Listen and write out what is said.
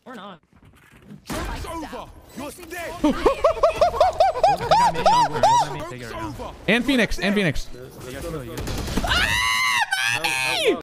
Or not. Joke's over. You're dead. And Phoenix. Let's go.